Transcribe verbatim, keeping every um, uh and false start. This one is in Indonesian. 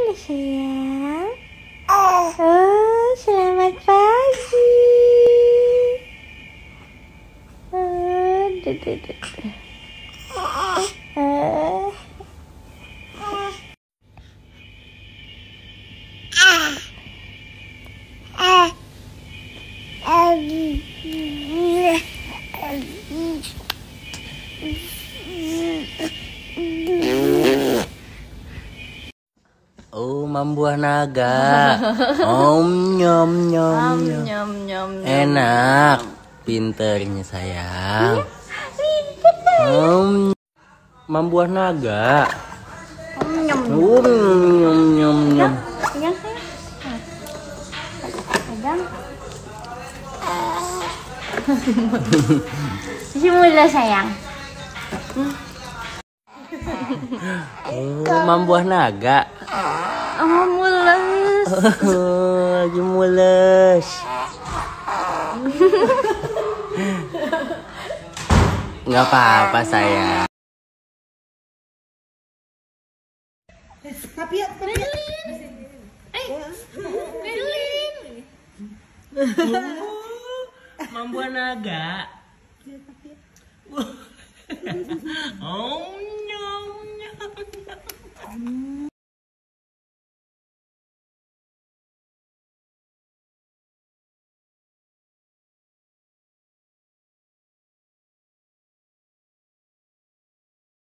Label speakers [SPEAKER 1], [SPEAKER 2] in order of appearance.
[SPEAKER 1] Halo sayang. Oh, selamat pagi. Oh, duh, duh, duh, duh. Oh.
[SPEAKER 2] Oh, mambuah naga. Om nyom nyom nyom.
[SPEAKER 1] Nyom nyom.
[SPEAKER 2] Enak. Pinternya sayang. Om mambuah naga.
[SPEAKER 1] Om nyom.
[SPEAKER 2] Om nyom nyom nyom.
[SPEAKER 1] Pegang sayang. Pegang. Isi mula sayang.
[SPEAKER 2] Oh, mambuah naga.
[SPEAKER 1] Oh, mules.
[SPEAKER 2] Oh, lagi mules. Nggak apa-apa sayang.
[SPEAKER 3] Tapi ya, tapi ya.
[SPEAKER 2] Mambuah naga. Om nyom nyom.